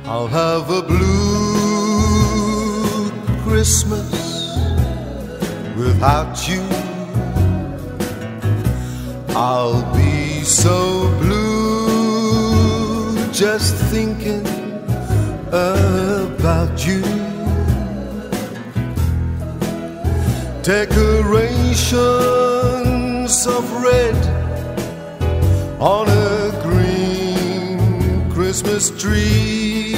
I'll have a blue Christmas without you. I'll be so blue just thinking about you. Decorations of red on a green Christmas tree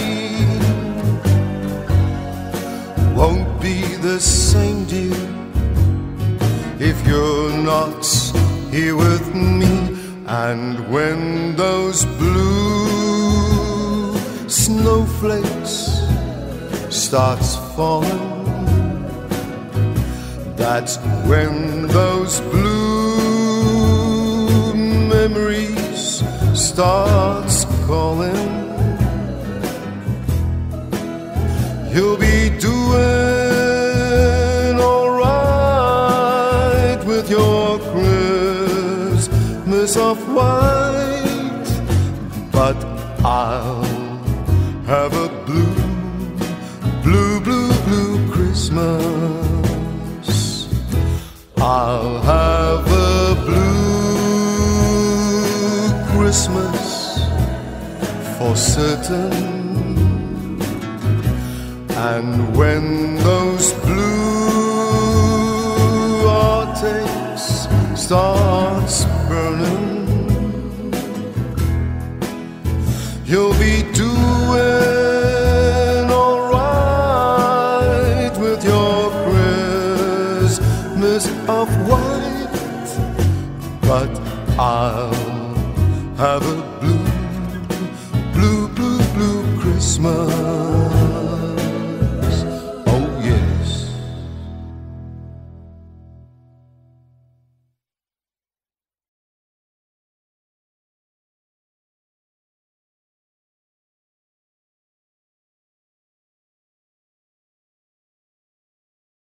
won't be the same, dear, if you're not here with me. And when those blue snowflakes starts falling, that's when those blue memories starts calling. You'll be doing all right with your Christmas of white, but I'll have a blue, blue, blue, blue Christmas. I'll have a blue Christmas for certain. And when those blue arctics starts burning, you'll be doing all right with your Christmas of white, but I'll have a blue, blue, blue, blue Christmas.